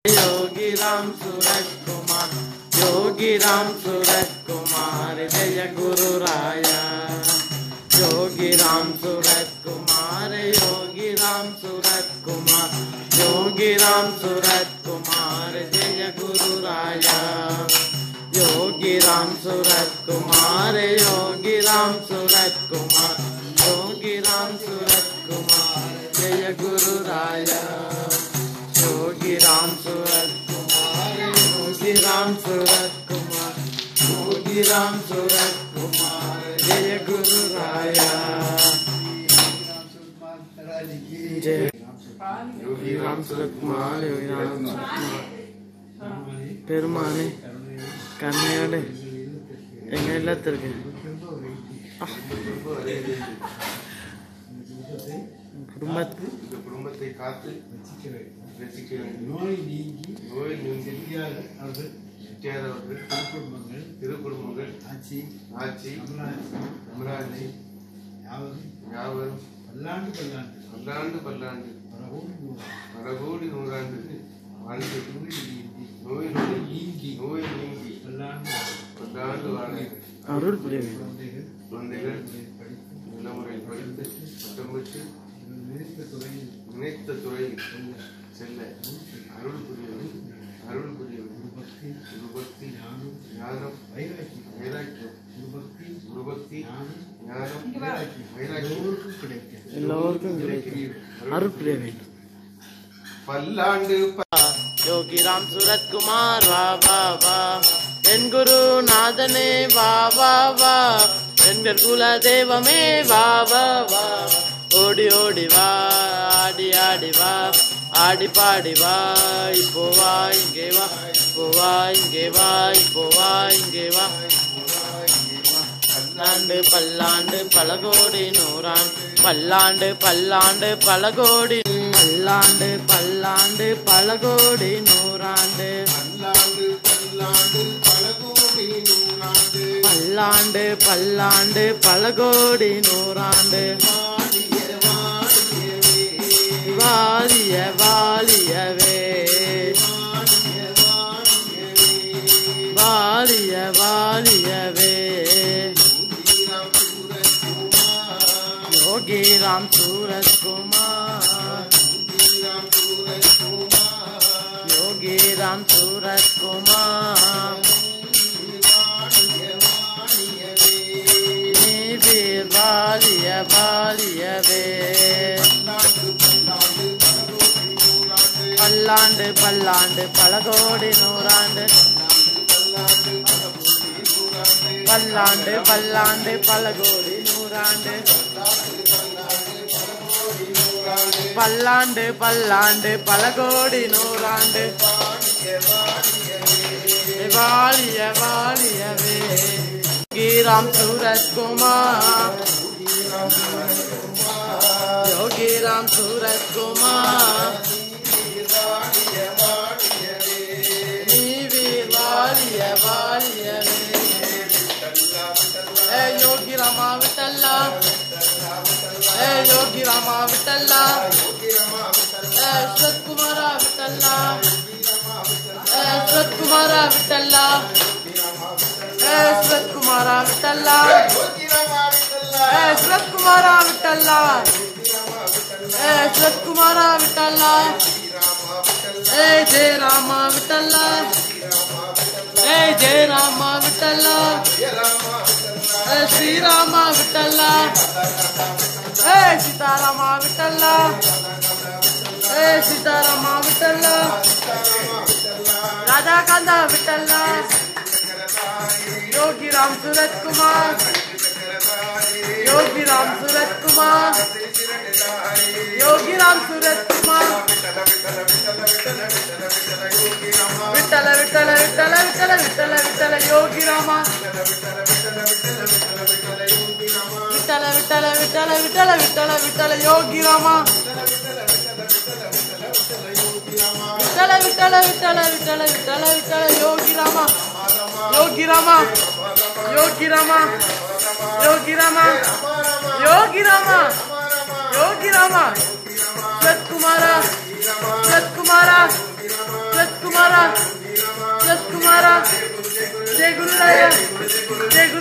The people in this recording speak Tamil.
योगी राम सूरज कुमार, योगी राम सूरज कुमार, जय गुरु राया। योगी राम सूरज कुमार, योगी राम सूरज कुमार, योगी राम सूरज कुमार, जय गुरु राया। योगी राम सूरज कुमार, योगी राम सूरज कुमार, योगी राम सूरज कुमार, जय गुरु राया। योगी राम सूरज कुमार, योगी राम सूरज कुमार, योगी राम सूरज कुमार, जय गुरु राया। जय योगी राम सूरज कुमार, योगी राम सूरज कुमार பெருமானே கண்ணையோடு எங்க எல்லாத்திற்கு குடும்பத்தை காத்து நோய் நீங்கி திருக்குடும்பங்கள் ஆட்சி அமராட்சி யாவரும் பல்லாண்டு பல கோடி நூறாண்டு வாழ்ந்து நோய் நீங்கி பல்லாண்டு வாழ அருள் குழந்தைகள் நல்ல முறையில் படித்து பட்டம் பெற்று நினைத்த துறையில் செல்ல அருள் புரிய குருபக்தி ஞானம் வைராக்கியம் குருபக்தி ஞானம் வைராக்கியம் எல்லோருக்கும் கிடைக்கும் அருள் புரிய வேண்டும்। பல்லாண்டு योगी राम सूरज कुमार वा वा वा, एन गुरु नादने वा वा वा, एन कुल देवमे वा वा वा, ओडी ओडी वा आडी आडी वा आडी पाडी वा, इपो वा इंगे वा इपो वा इंगे वा इपो वा इंगे वा। பல்லாண்டு பல்லாண்டு பல கோடி நூறாண்டு, பல்லாண்டு பல்லாண்டு பல கோடி, பல்லாண்டு பல்லாண்டு பல கோடி நூறாண்டு, பல்லாண்டு பல்லாண்டு பல கோடி நூறாண்டு, வாலிய வாலியவே வாலிய வாலியவே। योगी राम सूरज कुमार, योगी राम सूरज कुमार, वीर वालिय वालियवे। பல்லாண்டு பல்லாண்டு பல கோடி நூறாண்டு, பல்லாண்டு பல்லாண்டு பல கோடி நூறாண்டு, பல்லாண்டு பல்லாண்டு பல கோடி நூறாண்டு, வாலிய வாலியவே। योगी राम सूरज कुमार, योगी राम सूरज कुमार, वालिय वालियवे। योगी रामा विठला, योगी रामा विठला, श्रत कुमारा विठला, श्रत कुमारा विठला, श्रत कुमारा विठला, श्रत कुमारा विठला, श्रत कुमारा विठला, जय रामा विठला, जय रामा विठला, श्री रामा विठला, सीतारामा विठला, सीतारामा विठला, राधा कांदा विठला। योगी राम सूरज कुमार, योगी राम सूरज कुमार, योगी राम सूरज कुमार, विठल विठल विठल विठल विठल विठल योगी रामा, विठल विठल विठल विठल विठल विठल योगी रामा, विठल विठल विठल विठल विठल विठल योगी रामा, योगी रामा, योगी रामा, योगी रामा, योगी रामा, योगी रामा, सत कुमारा, सत कुमारा, सत कुमारा जय गुरुराया जय